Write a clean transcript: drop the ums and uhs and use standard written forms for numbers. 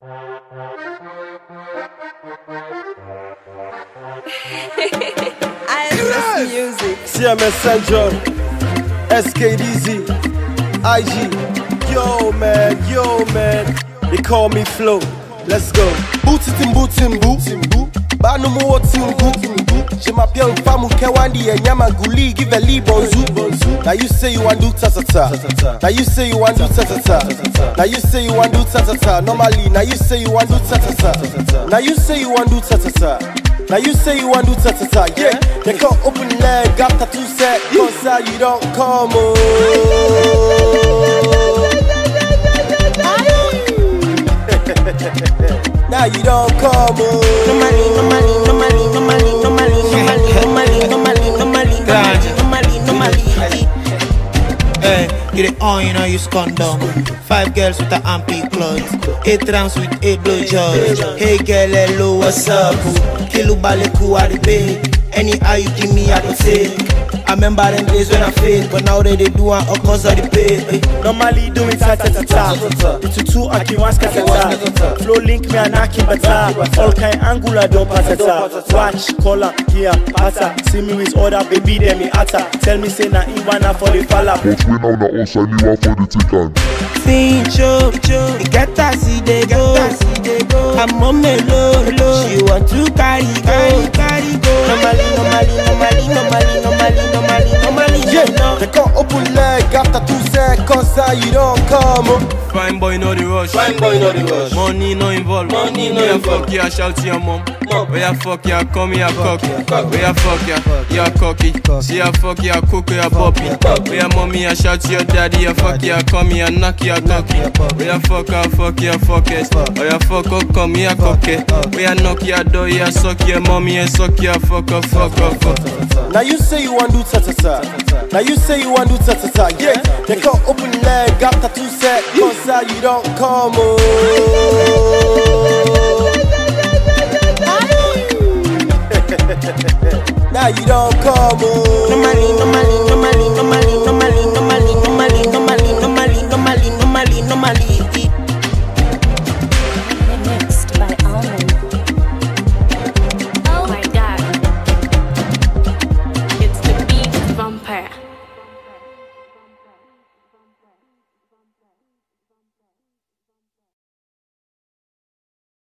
IFS music. CMS Central, SKDZ, IG. Yo man, they call me Flo. Let's go. Bootimbu, Banu mo timbu. Je m'appelle Famu Kewandi and Yamaguli, give a lee bonzu. Now you say you want do TaTaTa. Now you say you want do TaTaTa. Now you say you want do TaTaTa. Normally, now you say you want do TaTaTa. Now you say you want do TaTaTa. Now you say you want do TaTaTa. Yeah, they can't open leg after 2 seconds. Cause you don't come now you don't come Hey, get it on, you know, use condom. 5 girls with the ampy clothes, 8 rounds with 8 blowjobs. Hey girl, hello, what's up? Kilu baleku at the bay. Anyhow you give me, I can take. I remember them days when I failed, but now they do it all cause of the pay. Normally do it TaTaTa. The tutu aki one scatter. Flow link me and aki bata. All kind angular don't patata. Watch, collar, here, pata. See me with other baby, them me atta. Tell me say na Iwana for the falla. But we now na also anyone for the ticket. Fincho, the get that see they go. I'm on me low. She want to carry go. Normally. Yeah, they can't open leg after 2 seconds. How you don't come Fine boy, no the rush. Money no involved. Where fuck ya, shout to your mom. Where fuck ya, come here, cocky. Where fuck ya, you're cocky. See ya, fuck ya, cook ya, poppy. Where mommy, I shout to your daddy. Ya fuck ya, come here, knock ya, cocky. Where fuck ya, fuck it. Where fuck up, come here, cocky. Where knock ya door, ya suck ya, mommy, and suck ya, fuck up. Now you say you want do TaTaTa. Now you say you want do TaTaTa. Yeah, they can't open leg after 2 seconds. How you don't come now you don't come